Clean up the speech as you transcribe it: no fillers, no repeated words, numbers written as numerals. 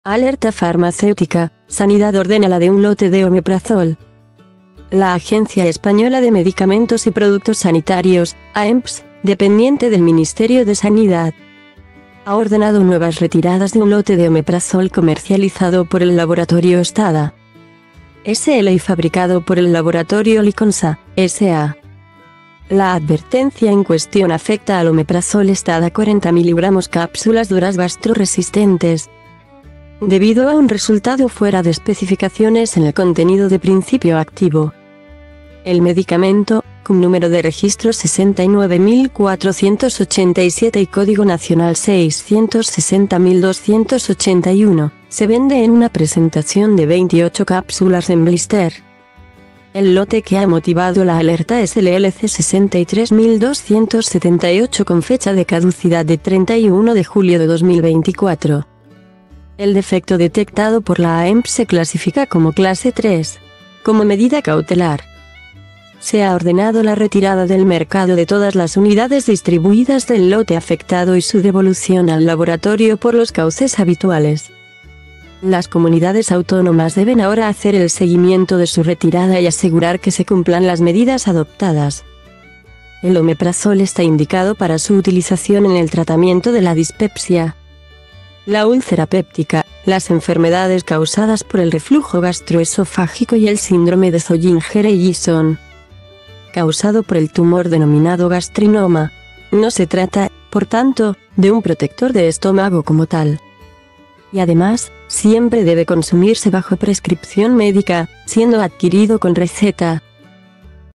Alerta farmacéutica, Sanidad ordena la de un lote de omeprazol. La Agencia Española de Medicamentos y Productos Sanitarios, AEMPS, dependiente del Ministerio de Sanidad, ha ordenado nuevas retiradas de un lote de omeprazol comercializado por el laboratorio STADA SL y fabricado por el laboratorio Liconsa, S.A. La advertencia en cuestión afecta al omeprazol STADA 40 mg cápsulas duras gastroresistentes, debido a un resultado fuera de especificaciones en el contenido de principio activo. El medicamento, con número de registro 69487 y código nacional 660281, se vende en una presentación de 28 cápsulas en blister. El lote que ha motivado la alerta es el LC 63278 con fecha de caducidad de 31 de julio de 2024. El defecto detectado por la AEMPS se clasifica como clase 3. Como medida cautelar, se ha ordenado la retirada del mercado de todas las unidades distribuidas del lote afectado y su devolución al laboratorio por los cauces habituales. Las comunidades autónomas deben ahora hacer el seguimiento de su retirada y asegurar que se cumplan las medidas adoptadas. El omeprazol está indicado para su utilización en el tratamiento de la dispepsia, la úlcera péptica, las enfermedades causadas por el reflujo gastroesofágico y el síndrome de Zollinger-Ellison, causado por el tumor denominado gastrinoma. No se trata, por tanto, de un protector de estómago como tal. Y además, siempre debe consumirse bajo prescripción médica, siendo adquirido con receta.